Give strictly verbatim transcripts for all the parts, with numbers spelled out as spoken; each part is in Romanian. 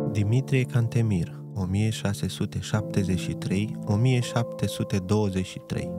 Dimitrie Cantemir, o mie șase sute șaptezeci și trei - o mie șapte sute douăzeci și trei.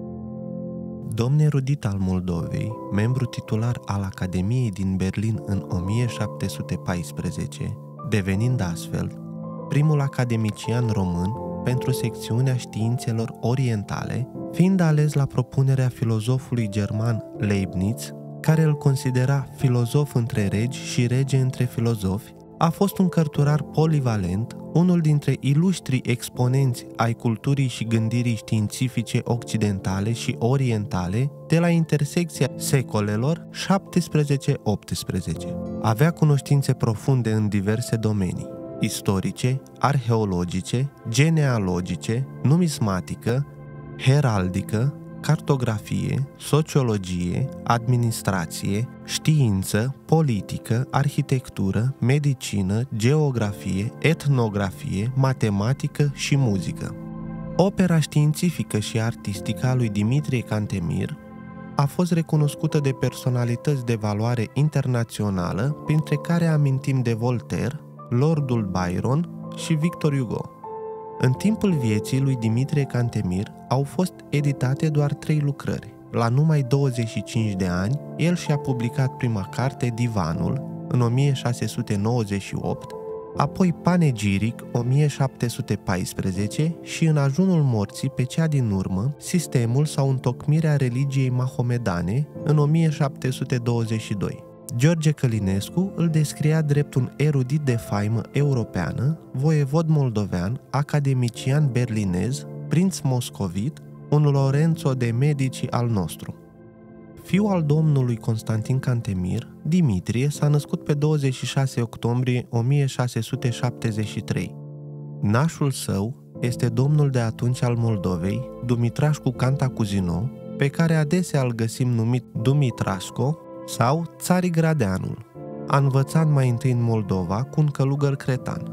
Domn erudit al Moldovei, membru titular al Academiei din Berlin în o mie șapte sute paisprezece, devenind astfel primul academician român pentru secțiunea științelor orientale, fiind ales la propunerea filozofului german Leibniz, care îl considera filozof între regi și rege între filozofi, a fost un cărturar polivalent, unul dintre iluștrii exponenți ai culturii și gândirii științifice occidentale și orientale de la intersecția secolelor șaptesprezece optsprezece. Avea cunoștințe profunde în diverse domenii: istorice, arheologice, genealogice, numismatică, heraldică, cartografie, sociologie, administrație, știință, politică, arhitectură, medicină, geografie, etnografie, matematică și muzică. Opera științifică și artistică a lui Dimitrie Cantemir a fost recunoscută de personalități de valoare internațională, printre care amintim de Voltaire, Lordul Byron și Victor Hugo. În timpul vieții lui Dimitrie Cantemir au fost editate doar trei lucrări. La numai douăzeci și cinci de ani, el și-a publicat prima carte, Divanul, în o mie șase sute nouăzeci și opt, apoi Panegiric, o mie șapte sute paisprezece și în ajunul morții, pe cea din urmă, Sistemul sau Întocmirea religiei mahomedane, în o mie șapte sute douăzeci și doi. George Călinescu îl descria drept un erudit de faimă europeană, voievod moldovean, academician berlinez, prinț moscovit, un Lorenzo de Medici al nostru. Fiul al domnului Constantin Cantemir, Dimitrie s-a născut pe douăzeci și șase octombrie o mie șase sute șaptezeci și trei. Nașul său este domnul de atunci al Moldovei, Dumitrașcu Cantacuzino, pe care adesea îl găsim numit Dumitrașco, sau Țarigradeanul. A învățat mai întâi în Moldova cu un călugăr cretan.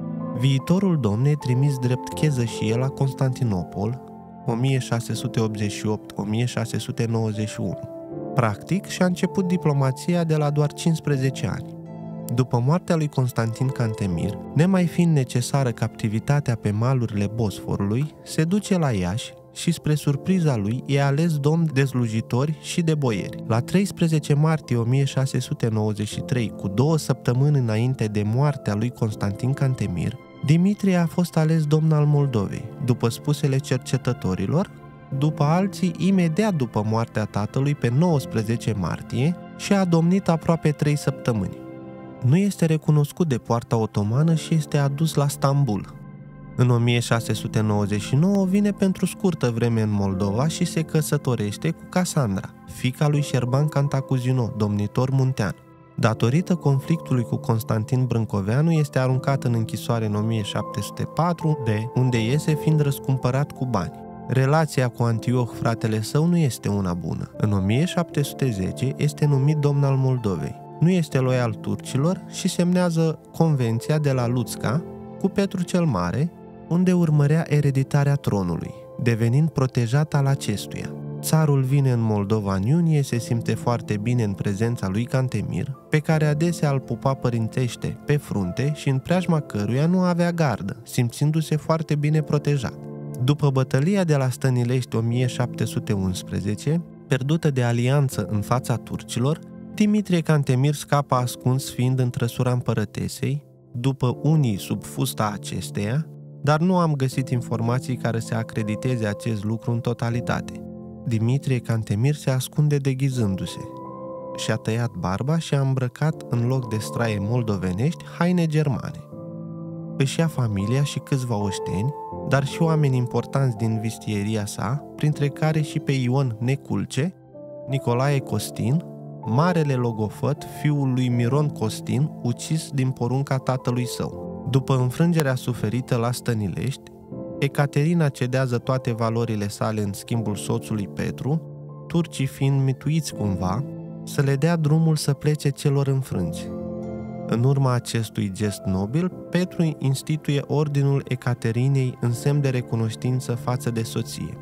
Viitorul domn e trimis drept chezășie la Constantinopol, o mie șase sute optzeci și opt - o mie șase sute nouăzeci și unu. Practic, și-a început diplomația de la doar cincisprezece ani. După moartea lui Constantin Cantemir, nemai fiind necesară captivitatea pe malurile Bosforului, se duce la Iași și, spre surpriza lui, e ales domn de slujitori și de boieri. La treisprezece martie o mie șase sute nouăzeci și trei, cu două săptămâni înainte de moartea lui Constantin Cantemir, Dimitrie a fost ales domn al Moldovei, după spusele cercetătorilor, după alții imediat după moartea tatălui pe nouăsprezece martie și a domnit aproape trei săptămâni. Nu este recunoscut de poarta otomană și este adus la Stambul. În o mie șase sute nouăzeci și nouă vine pentru scurtă vreme în Moldova și se căsătorește cu Casandra, fiica lui Șerban Cantacuzino, domnitor muntean. Datorită conflictului cu Constantin Brâncoveanu, este aruncat în închisoare în o mie șapte sute patru, de unde iese fiind răscumpărat cu bani. Relația cu Antioh, fratele său, nu este una bună. În o mie șapte sute zece este numit domn al Moldovei. Nu este loial turcilor și semnează Convenția de la Luțca cu Petru cel Mare, unde urmărea ereditarea tronului, devenind protejat al acestuia. Țarul vine în Moldova în iunie, se simte foarte bine în prezența lui Cantemir, pe care adesea îl pupa părintește pe frunte și în preajma căruia nu avea gardă, simțindu-se foarte bine protejat. După bătălia de la Stănilești o mie șapte sute unsprezece, pierdută de alianță în fața turcilor, Dimitrie Cantemir scapă ascuns fiind în trăsura împărătesei, după unii sub fusta acesteia, dar nu am găsit informații care să acrediteze acest lucru în totalitate. Dimitrie Cantemir se ascunde deghizându-se. Și-a tăiat barba și a îmbrăcat, în loc de straie moldovenești, haine germane. Își ia familia și câțiva oșteni, dar și oameni importanți din vistieria sa, printre care și pe Ion Neculce, Nicolae Costin, marele logofăt, fiul lui Miron Costin, ucis din porunca tatălui său. După înfrângerea suferită la Stănilești, Ecaterina cedează toate valorile sale în schimbul soțului Petru, turcii fiind mituiți cumva, să le dea drumul să plece celor înfrânți. În urma acestui gest nobil, Petru instituie ordinul Ecaterinei în semn de recunoștință față de soție.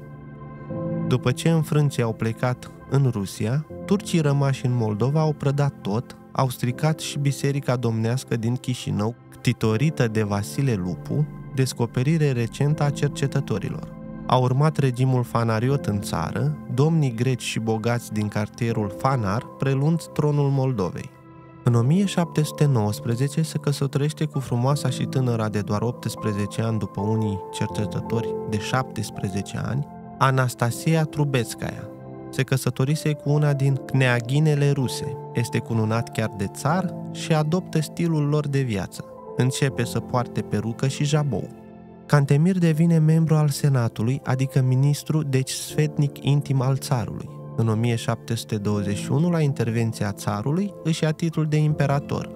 După ce înfrânții au plecat în Rusia, turcii rămași în Moldova au prădat tot, au stricat și biserica domnească din Chișinău, titorită de Vasile Lupu, descoperire recentă a cercetătorilor. A urmat regimul fanariot în țară, domnii greci și bogați din cartierul Fanar preluând tronul Moldovei. În o mie șapte sute nouăsprezece se căsătorește cu frumoasa și tânăra de doar optsprezece ani după unii cercetători de șaptesprezece ani, Anastasia Trubetskaya. Se căsătorise cu una din kneaghinele ruse, este cununat chiar de țar și adoptă stilul lor de viață. Începe să poarte perucă și jabou. Cantemir devine membru al Senatului, adică ministru, deci sfetnic intim al țarului. În o mie șapte sute douăzeci și unu, la intervenția țarului, își ia titlul de imperator.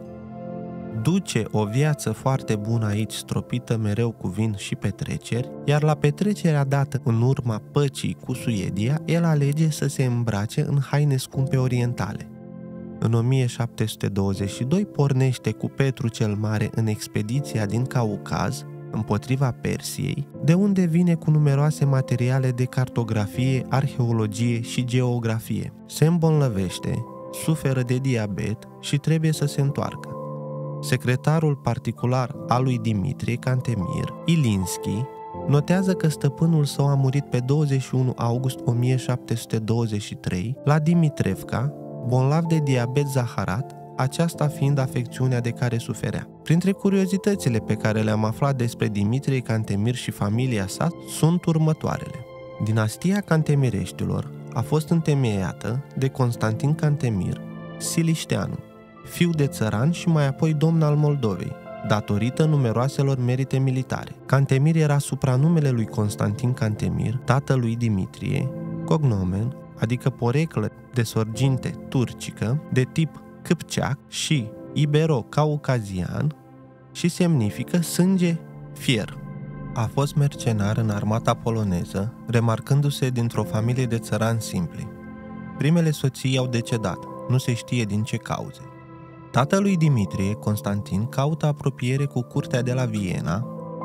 Duce o viață foarte bună aici, stropită mereu cu vin și petreceri, iar la petrecerea dată în urma păcii cu Suedia, el alege să se îmbrace în haine scumpe orientale. În o mie șapte sute douăzeci și doi pornește cu Petru cel Mare în expediția din Caucaz, împotriva Persiei, de unde vine cu numeroase materiale de cartografie, arheologie și geografie. Se îmbolnăvește, suferă de diabet și trebuie să se întoarcă. Secretarul particular al lui Dimitrie Cantemir, Ilinski, notează că stăpânul său a murit pe douăzeci și unu august o mie șapte sute douăzeci și trei la Dimitrevca, bolnav de diabet zaharat, aceasta fiind afecțiunea de care suferea. Printre curiozitățile pe care le-am aflat despre Dimitrie Cantemir și familia sa sunt următoarele. Dinastia Cantemireștilor a fost întemeiată de Constantin Cantemir, Silișteanu, fiu de țăran și mai apoi domn al Moldovei, datorită numeroaselor merite militare. Cantemir era supranumele lui Constantin Cantemir, tatălui Dimitrie, cognomen, adică poreclă de sorginte turcică, de tip câpceac și ibero-caucazian și semnifică sânge fier. A fost mercenar în armata poloneză, remarcându-se dintr-o familie de țărani simpli. Primele soții au decedat, nu se știe din ce cauze. Tatălui Dimitrie, Constantin, caută apropiere cu curtea de la Viena,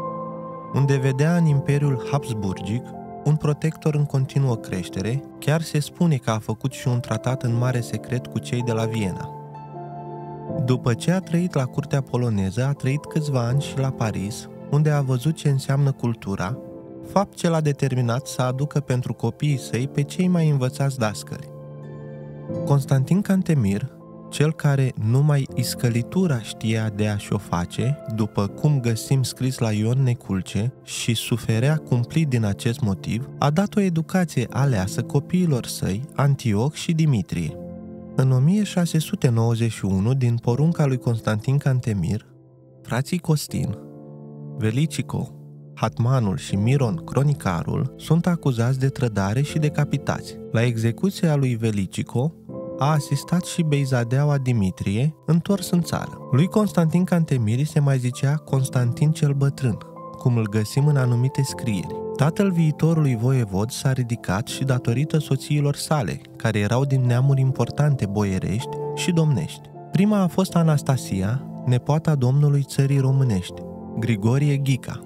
unde vedea în Imperiul Habsburgic un protector în continuă creștere, chiar se spune că a făcut și un tratat în mare secret cu cei de la Viena. După ce a trăit la curtea poloneză, a trăit câțiva ani și la Paris, unde a văzut ce înseamnă cultura, fapt ce l-a determinat să aducă pentru copiii săi pe cei mai învățați dascăli. Constantin Cantemir, cel care numai iscălitura știa de a și-o face, după cum găsim scris la Ion Neculce, și suferea cumplit din acest motiv, a dat o educație aleasă copiilor săi, Antioch și Dimitrie. În o mie șase sute nouăzeci și unu, din porunca lui Constantin Cantemir, frații Costin, Velicico, Hatmanul și Miron, cronicarul, sunt acuzați de trădare și decapitați. La execuția lui Velicico a asistat și Beizadeaua Dimitrie, întors în țară. Lui Constantin Cantemir se mai zicea Constantin cel Bătrân, cum îl găsim în anumite scrieri. Tatăl viitorului voievod s-a ridicat și datorită soțiilor sale, care erau din neamuri importante boierești și domnești. Prima a fost Anastasia, nepoata domnului țării românești, Grigorie Ghica.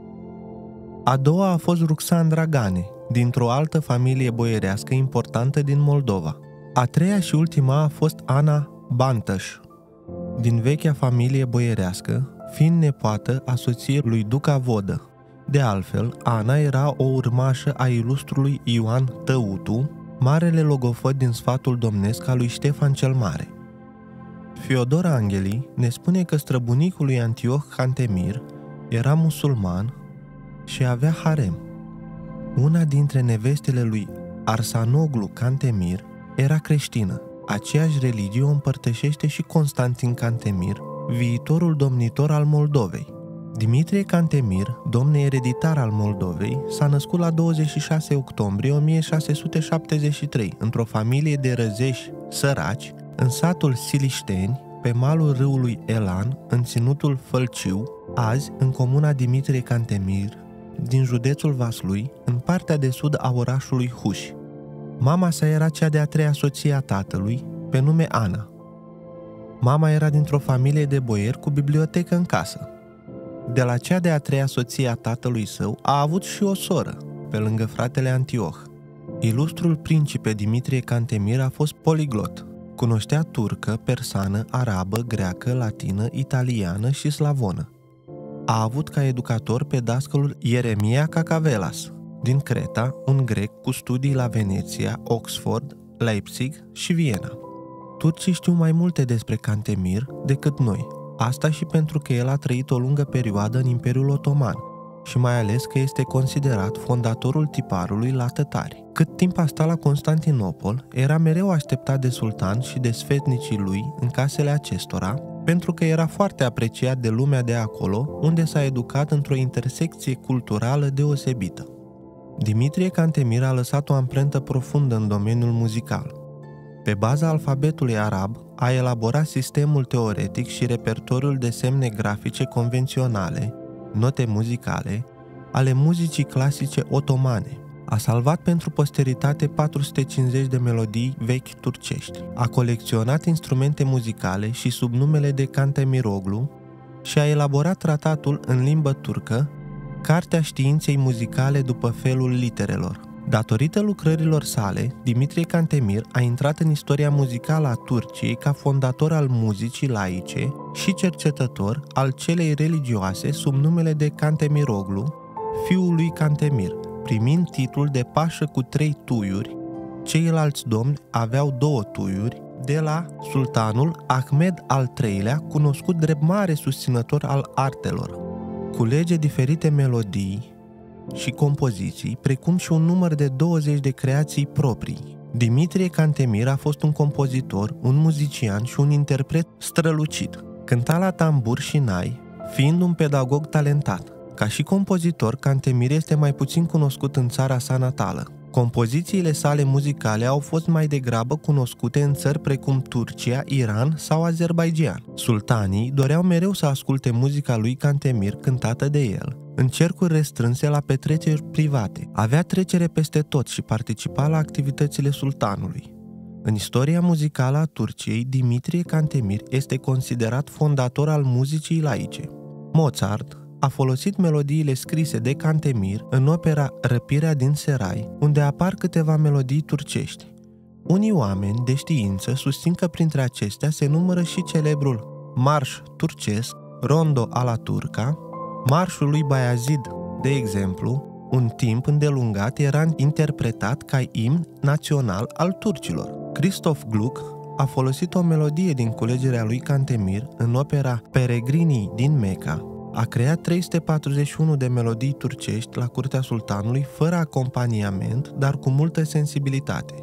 A doua a fost Ruxandra Gane, dintr-o altă familie boierească importantă din Moldova. A treia și ultima a fost Ana Bantăș, din vechea familie boierească, fiind nepoată a soției lui Duca Vodă. De altfel, Ana era o urmașă a ilustrului Ioan Tăutu, marele logofăt din sfatul domnesc al lui Ștefan cel Mare. Fiodor Angheli ne spune că străbunicul lui Antioch Cantemir era musulman și avea harem. Una dintre nevestele lui Arsanoglu Cantemir era creștină. Aceeași religie o împărtășește și Constantin Cantemir, viitorul domnitor al Moldovei. Dimitrie Cantemir, domn ereditar al Moldovei, s-a născut la douăzeci și șase octombrie o mie șase sute șaptezeci și trei într-o familie de răzeși săraci, în satul Silișteni, pe malul râului Elan, în ținutul Fălciu, azi în comuna Dimitrie Cantemir, din județul Vaslui, în partea de sud a orașului Huș. Mama sa era cea de-a treia soție a tatălui, pe nume Ana. Mama era dintr-o familie de boieri cu bibliotecă în casă. De la cea de-a treia soție a tatălui său a avut și o soră, pe lângă fratele Antioch. Ilustrul principe Dimitrie Cantemir a fost poliglot. Cunoștea turcă, persană, arabă, greacă, latină, italiană și slavonă. a avut ca educator pe dascălul Ieremia Cacavelas, din Creta, un grec cu studii la Veneția, Oxford, Leipzig și Viena. Turcii știu mai multe despre Cantemir decât noi, asta și pentru că el a trăit o lungă perioadă în Imperiul Otoman și mai ales că este considerat fondatorul tiparului la tătari. Cât timp a stat la Constantinopol, era mereu așteptat de sultan și de sfetnicii lui în casele acestora, pentru că era foarte apreciat de lumea de acolo, unde s-a educat într-o intersecție culturală deosebită. Dimitrie Cantemir a lăsat o amprentă profundă în domeniul muzical. Pe baza alfabetului arab, a elaborat sistemul teoretic și repertoriul de semne grafice convenționale, note muzicale, ale muzicii clasice otomane. A salvat pentru posteritate patru sute cincizeci de melodii vechi turcești. A colecționat instrumente muzicale și sub numele de Cantemiroglu și a elaborat tratatul în limbă turcă, Cartea științei muzicale după felul literelor. Datorită lucrărilor sale, Dimitrie Cantemir a intrat în istoria muzicală a Turciei ca fondator al muzicii laice și cercetător al celei religioase sub numele de Cantemiroglu, fiul lui Cantemir, primind titlul de pașă cu trei tuiuri. Ceilalți domni aveau două tuiuri, de la sultanul Ahmed al treilea, cunoscut drept mare susținător al artelor. Culege diferite melodii și compoziții, precum și un număr de douăzeci de creații proprii. Dimitrie Cantemir a fost un compozitor, un muzician și un interpret strălucit. Cânta la tambur și nai, fiind un pedagog talentat. Ca și compozitor, Cantemir este mai puțin cunoscut în țara sa natală. Compozițiile sale muzicale au fost mai degrabă cunoscute în țări precum Turcia, Iran sau Azerbaidjan. Sultanii doreau mereu să asculte muzica lui Cantemir cântată de el, în cercuri restrânse la petreceri private. Avea trecere peste tot și participa la activitățile sultanului. În istoria muzicală a Turciei, Dimitrie Cantemir este considerat fondator al muzicii laice. Mozart a folosit melodiile scrise de Cantemir în opera Răpirea din Serai, unde apar câteva melodii turcești. Unii oameni de știință susțin că printre acestea se numără și celebrul marș turcesc, Rondo alla Turca. Marșul lui Bayazid, de exemplu, un timp îndelungat era interpretat ca imn național al turcilor. Christoph Gluck a folosit o melodie din culegerea lui Cantemir în opera Peregrinii din Mecca. A creat trei sute patruzeci și unu de melodii turcești la curtea sultanului, fără acompaniament, dar cu multă sensibilitate.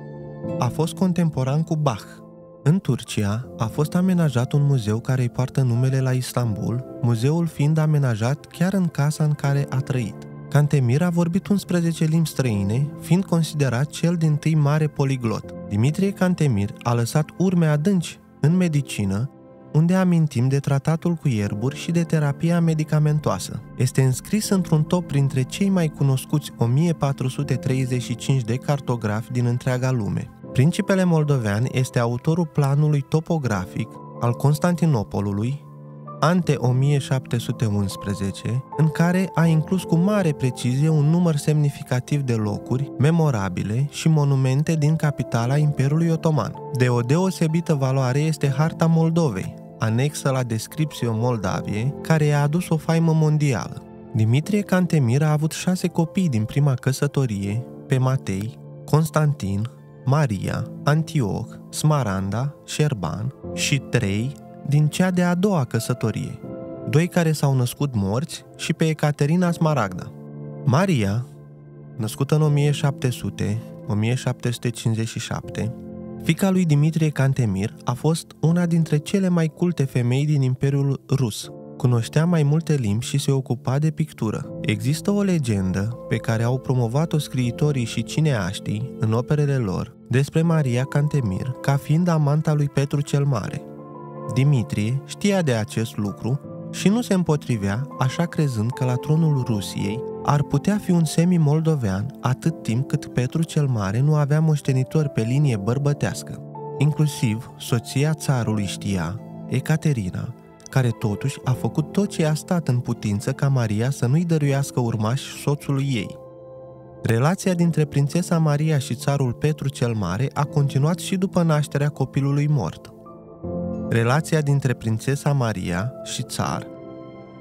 A fost contemporan cu Bach. În Turcia a fost amenajat un muzeu care îi poartă numele la Istanbul, muzeul fiind amenajat chiar în casa în care a trăit. Cantemir a vorbit unsprezece limbi străine, fiind considerat cel dintâi mare poliglot. Dimitrie Cantemir a lăsat urme adânci în medicină, unde amintim de tratatul cu ierburi și de terapia medicamentoasă. Este înscris într-un top printre cei mai cunoscuți o mie patru sute treizeci și cinci de cartografi din întreaga lume. Principele moldovean este autorul planului topografic al Constantinopolului, ante o mie șapte sute unsprezece, în care a inclus cu mare precizie un număr semnificativ de locuri memorabile și monumente din capitala Imperiului Otoman. De o deosebită valoare este harta Moldovei, anexă la Descriptio Moldaviei, care i-a adus o faimă mondială. Dimitrie Cantemir a avut șase copii din prima căsătorie, pe Matei, Constantin, Maria, Antioch, Smaranda, Șerban, și trei din cea de-a doua căsătorie, doi care s-au născut morți și pe Ecaterina Smaragda. Maria, născută în o mie șapte sute - o mie șapte sute cincizeci și șapte, fiica lui Dimitrie Cantemir, a fost una dintre cele mai culte femei din Imperiul Rus. Cunoștea mai multe limbi și se ocupa de pictură. Există o legendă pe care au promovat-o scriitorii și cineaștii în operele lor despre Maria Cantemir ca fiind amanta lui Petru cel Mare. Dimitrie știa de acest lucru și nu se împotrivea, așa crezând că la tronul Rusiei ar putea fi un semi-moldovean atât timp cât Petru cel Mare nu avea moștenitori pe linie bărbătească. Inclusiv soția țarului știa, Ecaterina, care totuși a făcut tot ce a stat în putință ca Maria să nu-i dăruiască urmași soțului ei. Relația dintre prințesa Maria și țarul Petru cel Mare a continuat și după nașterea copilului mort. Relația dintre prințesa Maria și țar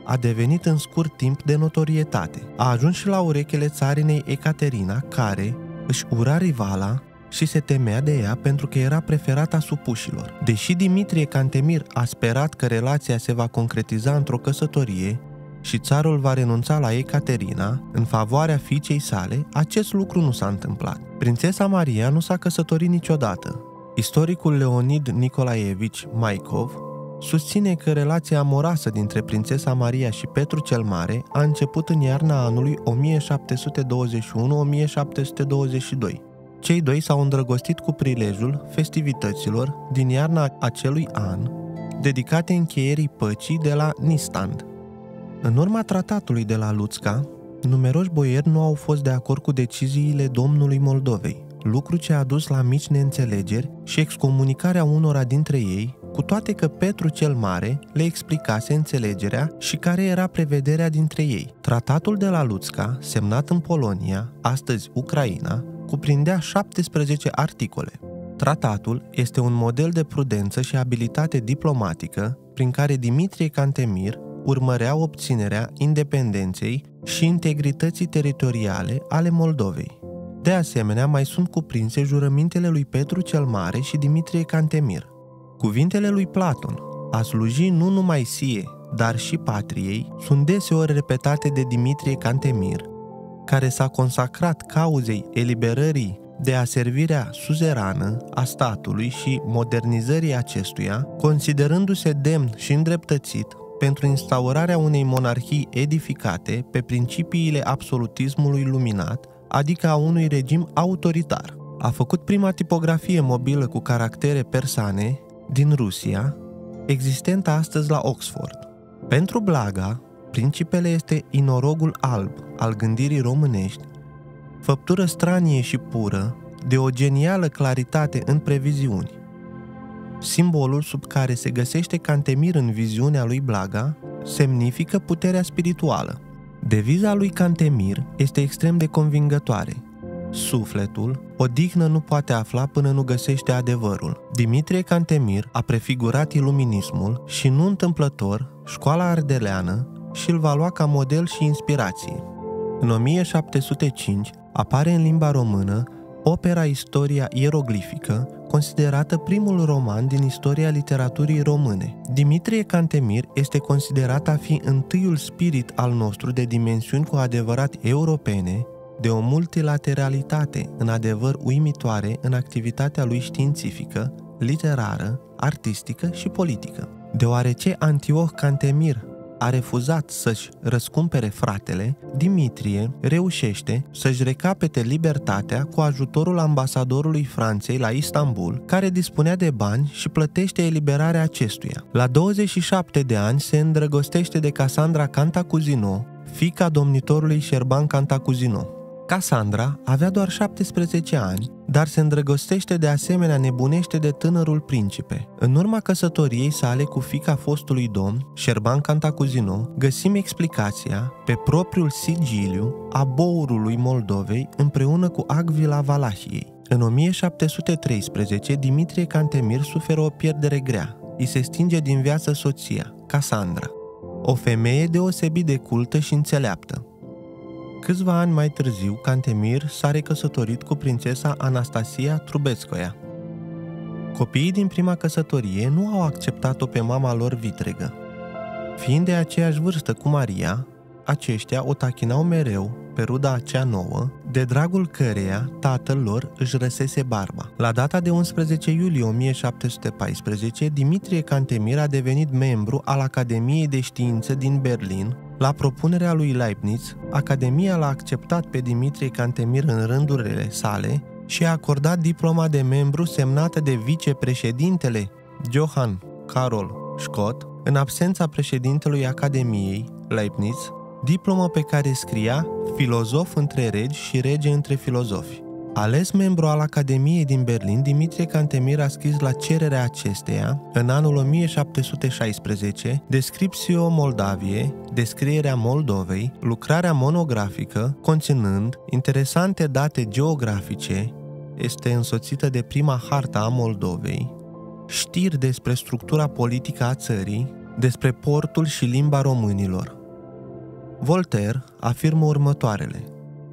a devenit în scurt timp de notorietate. A ajuns și la urechile țarinei Ecaterina, care își ura rivala și se temea de ea pentru că era preferata supușilor. Deși Dimitrie Cantemir a sperat că relația se va concretiza într-o căsătorie și țarul va renunța la Ecaterina în favoarea fiicei sale, acest lucru nu s-a întâmplat. Prințesa Maria nu s-a căsătorit niciodată. Istoricul Leonid Nicolaevici Maikov susține că relația amoroasă dintre prințesa Maria și Petru cel Mare a început în iarna anului o mie șapte sute douăzeci și unu - o mie șapte sute douăzeci și doi. Cei doi s-au îndrăgostit cu prilejul festivităților din iarna acelui an, dedicate încheierii păcii de la Nistand. În urma tratatului de la Luțca, numeroși boieri nu au fost de acord cu deciziile domnului Moldovei, lucru ce a dus la mici neînțelegeri și excomunicarea unora dintre ei, cu toate că Petru cel Mare le explicase înțelegerea și care era prevederea dintre ei. Tratatul de la Luțca, semnat în Polonia, astăzi Ucraina, cuprindea șaptesprezece articole. Tratatul este un model de prudență și abilitate diplomatică prin care Dimitrie Cantemir urmărea obținerea independenței și integrității teritoriale ale Moldovei. De asemenea, mai sunt cuprinse jurămintele lui Petru cel Mare și Dimitrie Cantemir. Cuvintele lui Platon, a sluji nu numai sie, dar și patriei, sunt deseori repetate de Dimitrie Cantemir, care s-a consacrat cauzei eliberării de aservirea suzerană a statului și modernizării acestuia, considerându-se demn și îndreptățit pentru instaurarea unei monarhii edificate pe principiile absolutismului luminat, adică a unui regim autoritar. A făcut prima tipografie mobilă cu caractere persane din Rusia, existentă astăzi la Oxford. Pentru Blaga, principele este inorogul alb al gândirii românești, făptură stranie și pură, de o genială claritate în previziuni. Simbolul sub care se găsește Cantemir în viziunea lui Blaga semnifică puterea spirituală. Deviza lui Cantemir este extrem de convingătoare. Sufletul, odihnă nu poate afla până nu găsește adevărul. Dimitrie Cantemir a prefigurat iluminismul și, nu întâmplător, școala ardeleană și îl va lua ca model și inspirație. În o mie șapte sute cinci apare în limba română opera Istoria ieroglifică, considerată primul roman din istoria literaturii române. Dimitrie Cantemir este considerat a fi întâiul spirit al nostru de dimensiuni cu adevărat europene, de o multilateralitate în adevăr uimitoare în activitatea lui științifică, literară, artistică și politică. Deoarece Antioch Cantemir a refuzat să-și răscumpere fratele, Dimitrie reușește să-și recapete libertatea cu ajutorul ambasadorului Franței la Istanbul, care dispunea de bani și plătește eliberarea acestuia. La douăzeci și șapte de ani se îndrăgostește de Cassandra Cantacuzino, fiica domnitorului Șerban Cantacuzino. Cassandra avea doar șaptesprezece ani, dar se îndrăgostește de asemenea nebunește de tânărul principe. În urma căsătoriei sale cu fiica fostului domn, Șerban Cantacuzino, găsim explicația pe propriul sigiliu a bourului Moldovei împreună cu Agvila Valahiei. În o mie șapte sute treisprezece, Dimitrie Cantemir suferă o pierdere grea. Îi se stinge din viață soția, Cassandra, o femeie deosebit de cultă și înțeleaptă. Câțiva ani mai târziu, Cantemir s-a recăsătorit cu prințesa Anastasia Trubetskoia. Copiii din prima căsătorie nu au acceptat-o pe mama lor vitregă. Fiind de aceeași vârstă cu Maria, aceștia o tachinau mereu pe ruda acea nouă, de dragul căreia tatăl lor își răsese barba. La data de unsprezece iulie o mie șapte sute paisprezece, Dimitrie Cantemir a devenit membru al Academiei de Știință din Berlin. La propunerea lui Leibniz, Academia l-a acceptat pe Dimitrie Cantemir în rândurile sale și a acordat diploma de membru semnată de vicepreședintele Johann Karol Scott, în absența președintelui Academiei, Leibniz, diplomă pe care scria filozof între regi și rege între filozofi. Ales membru al Academiei din Berlin, Dimitrie Cantemir a scris la cererea acesteia, în anul o mie șapte sute șaisprezece, Descriptio Moldaviae, Descrierea Moldovei, lucrarea monografică, conținând interesante date geografice, este însoțită de prima hartă a Moldovei, știri despre structura politică a țării, despre portul și limba românilor, Voltaire afirmă următoarele: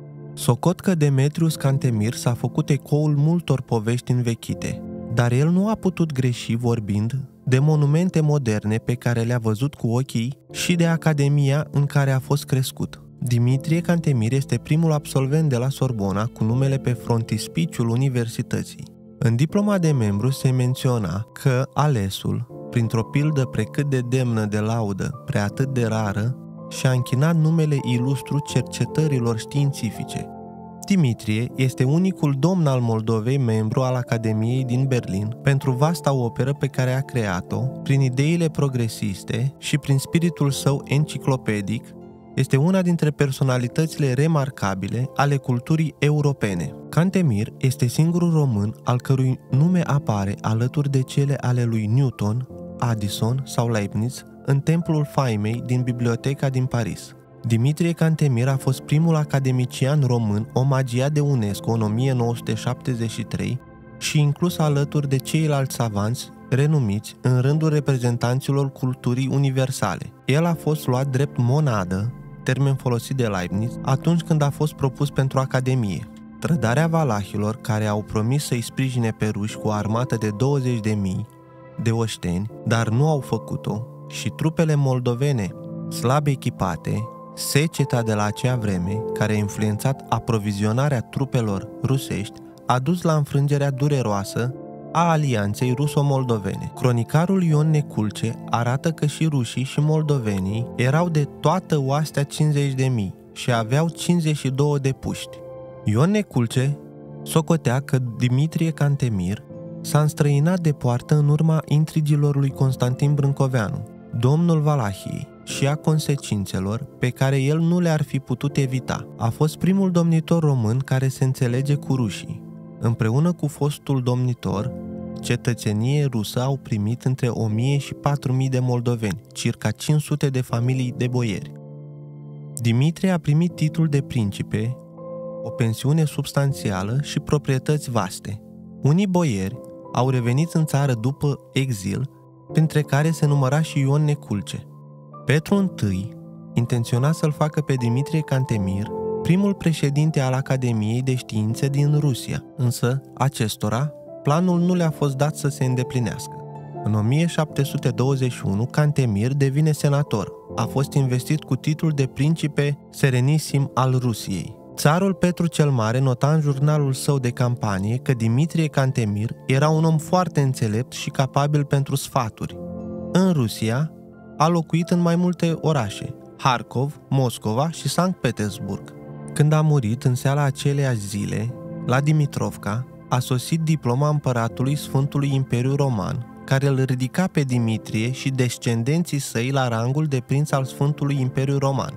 socot că Demetrius Cantemir s-a făcut ecoul multor povești învechite, dar el nu a putut greși vorbind de monumente moderne pe care le-a văzut cu ochii și de academia în care a fost crescut. Dimitrie Cantemir este primul absolvent de la Sorbona cu numele pe frontispiciul universității. În diploma de membru se menționa că alesul, printr-o pildă precât de demnă de laudă, preatât de rară, și-a închinat numele ilustru cercetărilor științifice. Dimitrie este unicul domn al Moldovei membru al Academiei din Berlin pentru vasta operă pe care a creat-o, prin ideile progresiste și prin spiritul său enciclopedic. Este una dintre personalitățile remarcabile ale culturii europene. Cantemir este singurul român al cărui nume apare alături de cele ale lui Newton, Addison sau Leibniz în Templul Faimei din Biblioteca din Paris. Dimitrie Cantemir a fost primul academician român omagiat de UNESCO în o mie nouă sute șaptezeci și trei și inclus alături de ceilalți savanți renumiți în rândul reprezentanților culturii universale. El a fost luat drept monadă, termen folosit de Leibniz, atunci când a fost propus pentru Academie. Trădarea valahilor, care au promis să-i sprijine pe ruși cu o armată de douăzeci de mii de oșteni, dar nu au făcut-o, și trupele moldovene slab echipate, seceta de la acea vreme, care a influențat aprovizionarea trupelor rusești, a dus la înfrângerea dureroasă a alianței ruso-moldovene. Cronicarul Ion Neculce arată că și rușii și moldovenii erau de toată oastea cincizeci de mii și aveau cincizeci și două de puști. Ion Neculce socotea că Dimitrie Cantemir s-a înstrăinat de poartă în urma intrigilor lui Constantin Brâncoveanu, domnul Valahiei, și a consecințelor pe care el nu le-ar fi putut evita. A fost primul domnitor român care se înțelege cu rușii. Împreună cu fostul domnitor, cetățenie rusă au primit între o mie și patru mii de moldoveni, circa cinci sute de familii de boieri. Dimitrie a primit titlul de principe, o pensiune substanțială și proprietăți vaste. Unii boieri au revenit în țară după exil, printre care se număra și Ion Neculce. Petru I intenționa să-l facă pe Dimitrie Cantemir primul președinte al Academiei de Științe din Rusia, însă acestora planul nu le-a fost dat să se îndeplinească. În o mie șapte sute douăzeci și unu, Cantemir devine senator. A fost investit cu titlul de principe serenissim al Rusiei. Țarul Petru cel Mare nota în jurnalul său de campanie că Dimitrie Cantemir era un om foarte înțelept și capabil pentru sfaturi. În Rusia a locuit în mai multe orașe, Harkov, Moscova și Sankt Petersburg. Când a murit în seara aceleiași zile, la Dimitrovka, a sosit diploma împăratului Sfântului Imperiu Roman, care îl ridica pe Dimitrie și descendenții săi la rangul de prinț al Sfântului Imperiu Roman.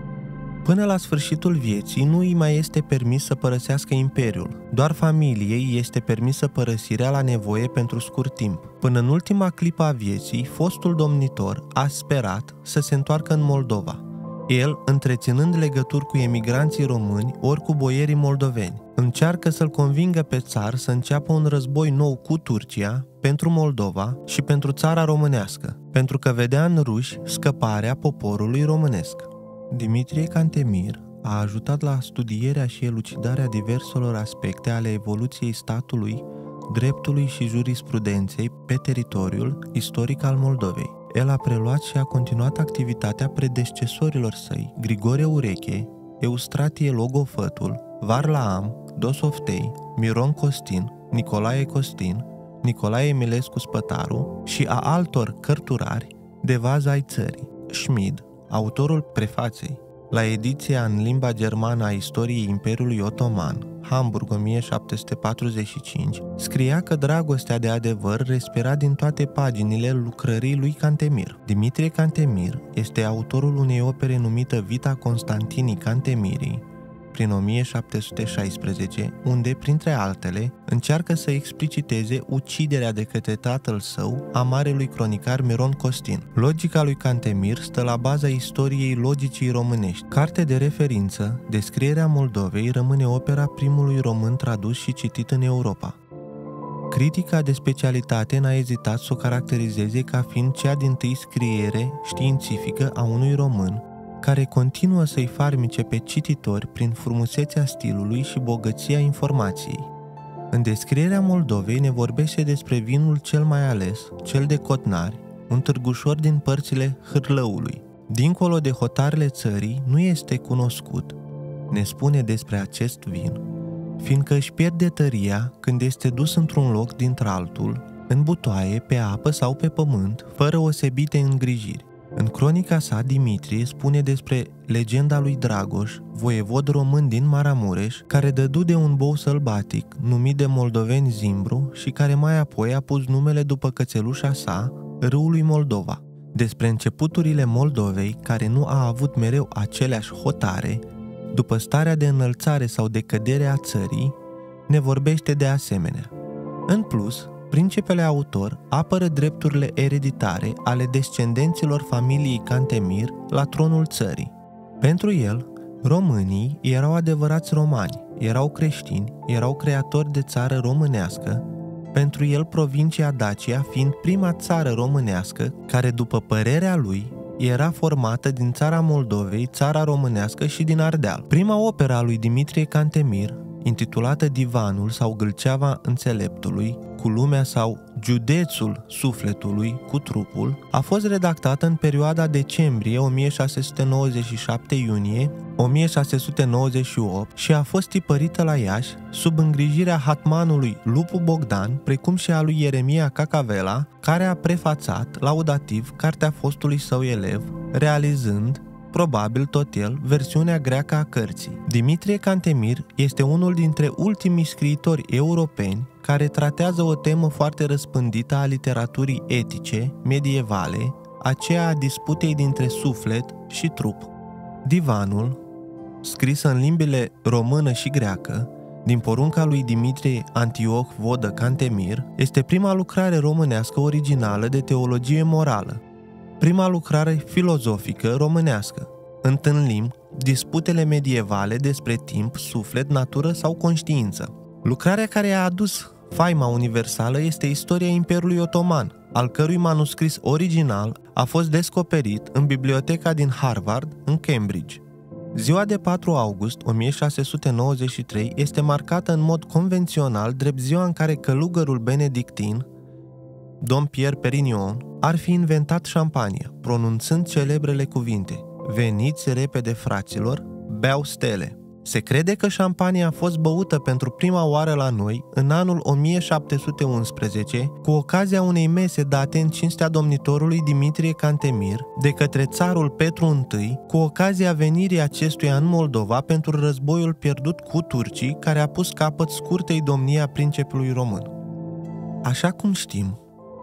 Până la sfârșitul vieții nu îi mai este permis să părăsească imperiul, doar familiei este permisă părăsirea la nevoie pentru scurt timp. Până în ultima clipă a vieții, fostul domnitor a sperat să se întoarcă în Moldova, el întreținând legături cu emigranții români ori cu boierii moldoveni. Încearcă să-l convingă pe țar să înceapă un război nou cu Turcia, pentru Moldova și pentru țara românească, pentru că vedea în ruși scăparea poporului românesc. Dimitrie Cantemir a ajutat la studierea și elucidarea diverselor aspecte ale evoluției statului, dreptului și jurisprudenței pe teritoriul istoric al Moldovei. El a preluat și a continuat activitatea predecesorilor săi, Grigore Ureche, Eustratie Logofătul, Varlaam, Dosoftei, Miron Costin, Nicolae Costin, Nicolae Emilescu Spătaru și a altor cărturari de vază ai țării. Schmid, autorul prefaței la ediția în limba germană a istoriei Imperiului Otoman, Hamburg o mie șapte sute patruzeci și cinci, scria că dragostea de adevăr respira din toate paginile lucrării lui Cantemir. Dimitrie Cantemir este autorul unei opere numită Vita Constantinii Cantemirii, prin o mie șapte sute șaisprezece, unde, printre altele, încearcă să expliciteze uciderea de către tatăl său a marelui cronicar Miron Costin. Logica lui Cantemir stă la baza istoriei logicii românești. Carte de referință, Descrierea Moldovei rămâne opera primului român tradus și citit în Europa. Critica de specialitate n-a ezitat să o caracterizeze ca fiind cea dintâi scriere științifică a unui român, care continuă să-i farmice pe cititori prin frumusețea stilului și bogăția informației. În descrierea Moldovei ne vorbește despre vinul cel mai ales, cel de Cotnari, un târgușor din părțile Hârlăului. Dincolo de hotarele țării nu este cunoscut, ne spune despre acest vin, fiindcă își pierde tăria când este dus într-un loc dintr-altul, în butoaie, pe apă sau pe pământ, fără osebite îngrijiri. În cronica sa, Dimitrie spune despre legenda lui Dragoș, voievod român din Maramureș, care dădu de un bou sălbatic, numit de moldoveni Zimbru și care mai apoi a pus numele după cățelușa sa, râului Moldova. Despre începuturile Moldovei, care nu a avut mereu aceleași hotare, după starea de înălțare sau de cădere a țării, ne vorbește de asemenea. În plus, principele autor apără drepturile ereditare ale descendenților familiei Cantemir la tronul țării. Pentru el, românii erau adevărați romani, erau creștini, erau creatori de țară românească, pentru el provincia Dacia fiind prima țară românească care, după părerea lui, era formată din țara Moldovei, țara românească și din Ardeal. Prima opera lui Dimitrie Cantemir, intitulată Divanul sau Gâlceava Înțeleptului, cu lumea sau Județul Sufletului cu trupul, a fost redactată în perioada decembrie o mie șase sute nouăzeci și șapte-iunie o mie șase sute nouăzeci și opt și a fost tipărită la Iași sub îngrijirea hatmanului Lupu Bogdan, precum și a lui Ieremia Cacavela, care a prefațat, laudativ, cartea fostului său elev, realizând, probabil tot el, versiunea greacă a cărții. Dimitrie Cantemir este unul dintre ultimii scriitori europeni care tratează o temă foarte răspândită a literaturii etice, medievale, aceea a disputei dintre suflet și trup. Divanul, scris în limbile română și greacă, din porunca lui Dimitrie Antioch Vodă Cantemir, este prima lucrare românească originală de teologie morală, prima lucrare filozofică românească. Întâlnim disputele medievale despre timp, suflet, natură sau conștiință. Lucrarea care a adus faima universală este istoria Imperiului Otoman, al cărui manuscris original a fost descoperit în biblioteca din Harvard, în Cambridge. Ziua de patru august o mie șase sute nouăzeci și trei este marcată în mod convențional drept ziua în care călugărul benedictin, Dom Pierre Perignon, ar fi inventat șampania, pronunțând celebrele cuvinte: "Veniți repede, fraților, beau stele." Se crede că șampania a fost băută pentru prima oară la noi în anul o mie șapte sute unsprezece, cu ocazia unei mese date în cinstea domnitorului Dimitrie Cantemir de către țarul Petru I, cu ocazia venirii acestuia în Moldova pentru războiul pierdut cu turcii, care a pus capăt scurtei domnii a princepului român. Așa cum știm,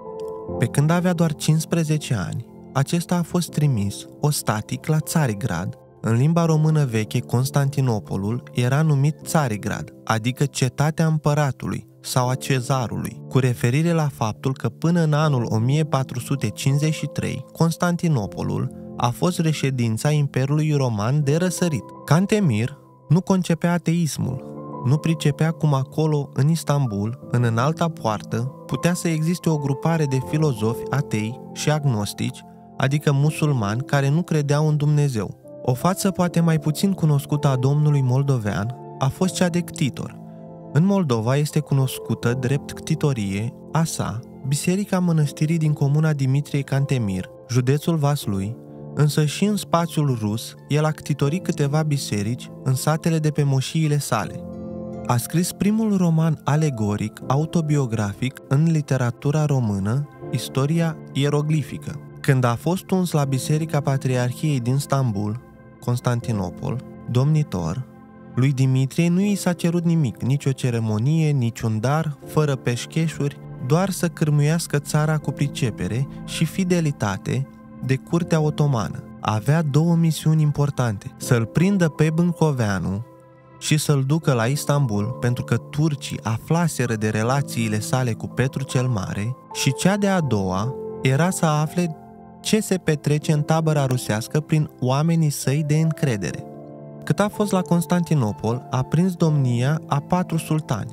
pe când avea doar cincisprezece ani, acesta a fost trimis ostatic la Țarigrad. În limba română veche, Constantinopolul era numit Țarigrad, adică cetatea împăratului sau a cezarului, cu referire la faptul că până în anul o mie patru sute cincizeci și trei, Constantinopolul a fost reședința Imperiului Roman de răsărit. Cantemir nu concepea ateismul, nu pricepea cum acolo, în Istanbul, în înalta poartă, putea să existe o grupare de filozofi atei și agnostici, adică musulmani care nu credeau în Dumnezeu. O față poate mai puțin cunoscută a domnului moldovean a fost cea de ctitor. În Moldova este cunoscută drept ctitorie a sa Biserica Mănăstirii din comuna Dimitrie Cantemir, județul Vaslui, însă și în spațiul rus el a ctitorit câteva biserici în satele de pe moșiile sale. A scris primul roman alegoric autobiografic în literatura română, Istoria ieroglifică. Când a fost uns la Biserica Patriarhiei din Stambul, Constantinopol, domnitor, lui Dimitrie nu i s-a cerut nimic, nicio ceremonie, niciun dar, fără peșcheșuri, doar să cârmuiască țara cu pricepere și fidelitate de curtea otomană. Avea două misiuni importante: să-l prindă pe Bâncoveanu și să-l ducă la Istanbul, pentru că turcii aflaseră de relațiile sale cu Petru cel Mare, și cea de-a doua era să afle ce se petrece în tabăra rusească prin oamenii săi de încredere. Cât a fost la Constantinopol, a prins domnia a patru sultani: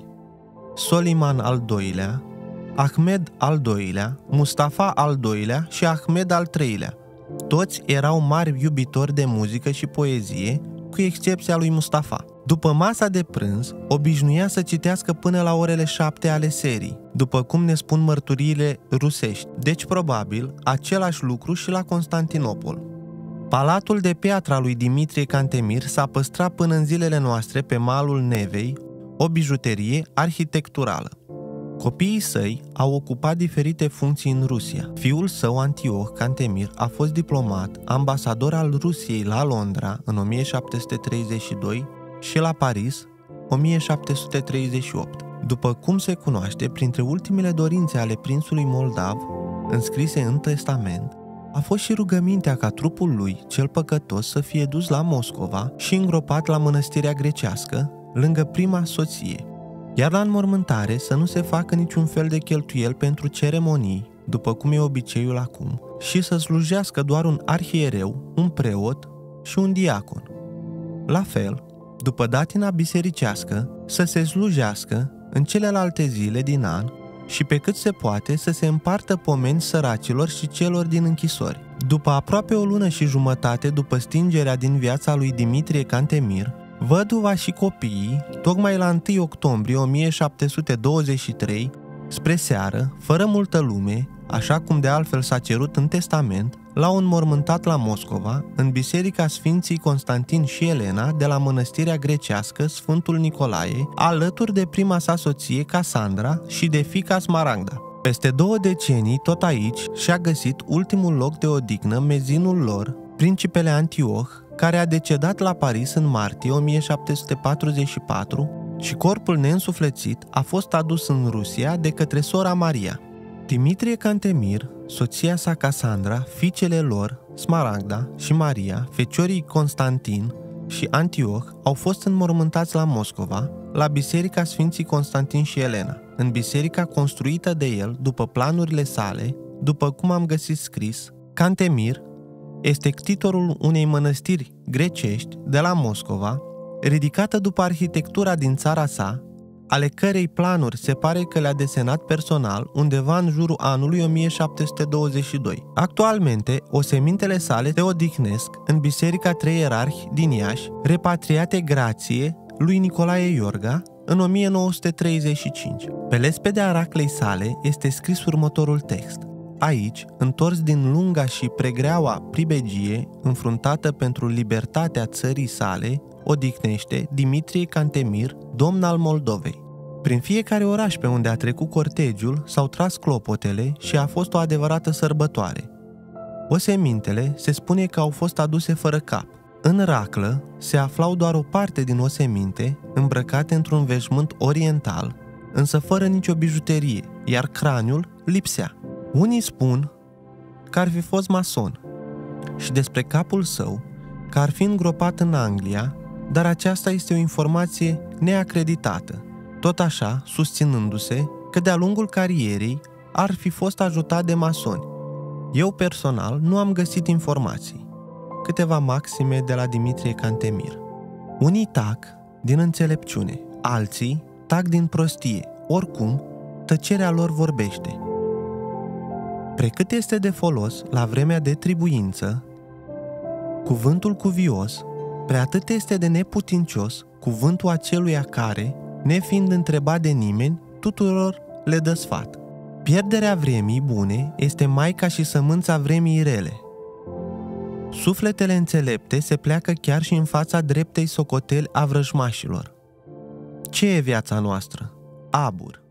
Soliman al doilea, Ahmed al doilea, Mustafa al doilea și Ahmed al treilea, Toți erau mari iubitori de muzică și poezie, cu excepția lui Mustafa. După masa de prânz, obișnuia să citească până la orele șapte ale serii, după cum ne spun mărturiile rusești. Deci, probabil, același lucru și la Constantinopol. Palatul de piatră al lui Dimitrie Cantemir s-a păstrat până în zilele noastre pe malul Nevei, o bijuterie arhitecturală. Copiii săi au ocupat diferite funcții în Rusia. Fiul său, Antioch Cantemir, a fost diplomat, ambasador al Rusiei la Londra în o mie șapte sute treizeci și doi și la Paris o mie șapte sute treizeci și opt. După cum se cunoaște, printre ultimele dorințe ale prințului moldav, înscrise în testament, a fost și rugămintea ca trupul lui, cel păcătos, să fie dus la Moscova și îngropat la mănăstirea grecească, lângă prima soție. Iar la înmormântare să nu se facă niciun fel de cheltuiel pentru ceremonii, după cum e obiceiul acum, și să slujească doar un arhiereu, un preot și un diacon. La fel, după datina bisericească, să se slujească în celelalte zile din an și pe cât se poate să se împartă pomeni săracilor și celor din închisori. După aproape o lună și jumătate după stingerea din viața lui Dimitrie Cantemir, văduva și copiii, tocmai la întâi octombrie o mie șapte sute douăzeci și trei, spre seară, fără multă lume, așa cum de altfel s-a cerut în testament, l-au înmormântat la Moscova, în biserica Sfinții Constantin și Elena de la mănăstirea grecească Sfântul Nicolae, alături de prima sa soție Casandra și de fiica Smaragda. Peste două decenii, tot aici, și-a găsit ultimul loc de odihnă mezinul lor, principele Antioch, care a decedat la Paris în martie o mie șapte sute patruzeci și patru și corpul neînsuflețit a fost adus în Rusia de către sora Maria. Dimitrie Cantemir, soția sa Casandra, fiicele lor, Smaragda și Maria, feciorii Constantin și Antioch, au fost înmormântați la Moscova, la biserica Sfinții Constantin și Elena, în biserica construită de el după planurile sale, după cum am găsit scris. Cantemir este ctitorul unei mănăstiri grecești de la Moscova, ridicată după arhitectura din țara sa, ale cărei planuri se pare că le-a desenat personal undeva în jurul anului o mie șapte sute douăzeci și doi. Actualmente, osemintele sale se odihnesc în Biserica Trei Ierarhi din Iași, repatriate grație lui Nicolae Iorga în o mie nouă sute treizeci și cinci. Pe lespedea raclei sale este scris următorul text. Aici, întors din lunga și pregreaua pribegie, înfruntată pentru libertatea țării sale, odihnește Dimitrie Cantemir, domn al Moldovei. Prin fiecare oraș pe unde a trecut cortegiul s-au tras clopotele și a fost o adevărată sărbătoare. Osemintele se spune că au fost aduse fără cap. În raclă se aflau doar o parte din oseminte, îmbrăcate într-un veșmânt oriental, însă fără nicio bijuterie, iar craniul lipsea. Unii spun că ar fi fost mason și despre capul său că ar fi îngropat în Anglia, dar aceasta este o informație neacreditată, tot așa susținându-se că de-a lungul carierei ar fi fost ajutat de masoni. Eu personal nu am găsit informații. Câteva maxime de la Dimitrie Cantemir. Unii tac din înțelepciune, alții tac din prostie, oricum tăcerea lor vorbește. Precât este de folos la vremea de tribuință, cuvântul cuvios, preatât este de neputincios cuvântul aceluia care, nefiind întrebat de nimeni, tuturor le dă sfat. Pierderea vremii bune este maica și sămânța vremii rele. Sufletele înțelepte se pleacă chiar și în fața dreptei socoteli a vrăjmașilor. Ce e viața noastră? Abur.